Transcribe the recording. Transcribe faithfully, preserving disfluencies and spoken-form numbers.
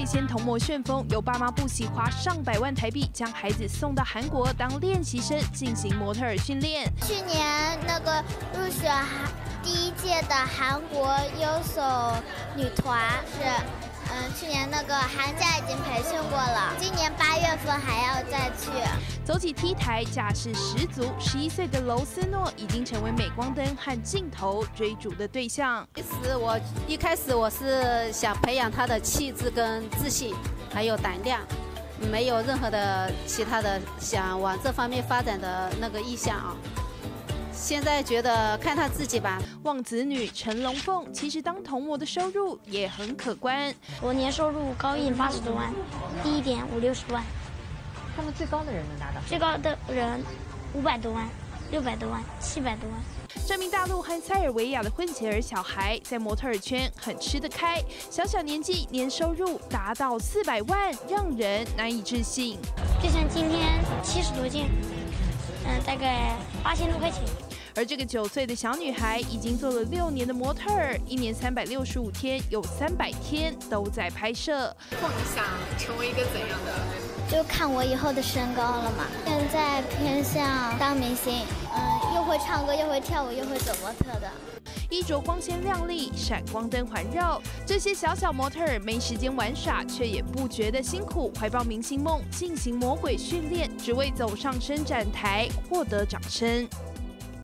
岁先童模旋风，有爸妈不惜花上百万台币将孩子送到韩国当练习生进行模特儿训练。 去年那个入选第一届的韩国优手女团是，嗯，去年那个寒假已经培训过了，今年八月份还要再去。 走起 T 台，架势十足。十一岁的娄思诺已经成为镁光灯和镜头追逐的对象。 其实我一开始我是想培养她的气质跟自信，还有胆量，没有任何的其他的想往这方面发展的那个意向啊。现在觉得看她自己吧。 望子女陈龙凤其实当童模的收入也很可观， 我年收入高一八十多万，低一点五六十万。 他们最高的人能拿到？ 最高的人五百多万、六百多万、七百多万。 这名大陆和塞尔维亚的混血儿小孩在模特儿圈很吃得开，小小年纪年收入达到四百万，让人难以置信。 就像今天七十多件，嗯，大概八千多块钱。 而这个九岁的小女孩已经做了六年的模特儿，一年三百六十五天，有三百天都在拍摄。 梦想成为一个怎样的？ 就看我以后的身高了嘛。现在偏向当明星，嗯，又会唱歌，又会跳舞，又会走模特的。 衣着光鲜亮丽，闪光灯环绕，这些小小模特儿没时间玩耍，却也不觉得辛苦，怀抱明星梦，进行魔鬼训练，只为走上伸展台获得掌声。